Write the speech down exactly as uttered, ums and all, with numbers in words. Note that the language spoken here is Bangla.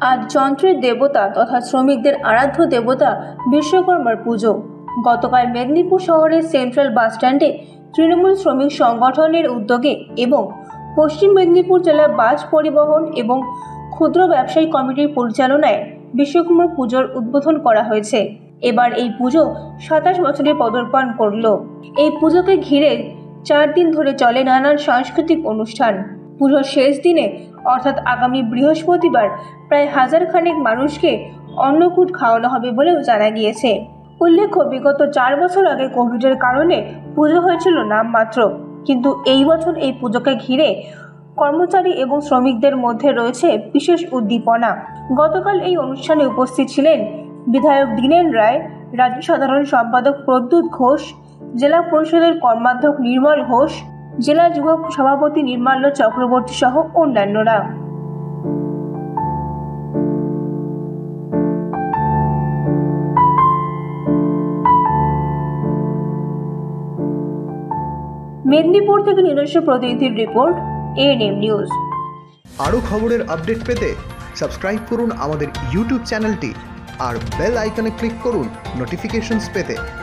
আজ যন্ত্রের দেবতা তথা শ্রমিকদের আরাধ্য দেবতা বিশ্বকর্মার পুজো। গতকাল মেদিনীপুর শহরের সেন্ট্রাল বাস স্ট্যান্ডে তৃণমূল শ্রমিক সংগঠনের উদ্যোগে এবং পশ্চিম মেদিনীপুর জেলা বাস পরিবহন এবং ক্ষুদ্র ব্যবসায়ী কমিটির পরিচালনায় বিশ্বকর্মা পুজোর উদ্বোধন করা হয়েছে। এবার এই পুজো সাতাশ বছরে পদার্পণ করল। এই পুজোকে ঘিরে চার দিন ধরে চলে নানান সাংস্কৃতিক অনুষ্ঠান। পুজোর শেষ দিনে অর্থাৎ আগামী বৃহস্পতিবার প্রায় হাজার খানেক মানুষকে অন্নকূট খাওয়ানো হবে বলেও জানা গিয়েছে। উল্লেখ্য, বিগত চার বছর আগে কোভিডের কারণে পুজো হয়েছিল নামমাত্র, কিন্তু এই বছর এই পুজোকে ঘিরে কর্মচারী এবং শ্রমিকদের মধ্যে রয়েছে বিশেষ উদ্দীপনা। গতকাল এই অনুষ্ঠানে উপস্থিত ছিলেন বিধায়ক দীনেন রায়, রাজ্য সাধারণ সম্পাদক প্রদ্যুৎ ঘোষ, জেলা পরিষদের কর্মাধ্যক্ষ নির্মল ঘোষ, জেলা যুব সভাপতি নির্মাল্য চক্রবর্তী সহ অন্যান্যরা। মেদিনীপুর থেকে নিজস্ব প্রতিনিধির রিপোর্ট, এএনএম নিউজ। আরও খবরের আপডেট পেতে সাবস্ক্রাইব করুন আমাদের ইউটিউব চ্যানেলটি আর বেল আইকনে ক্লিক করুন নোটিফিকেশনস পেতে।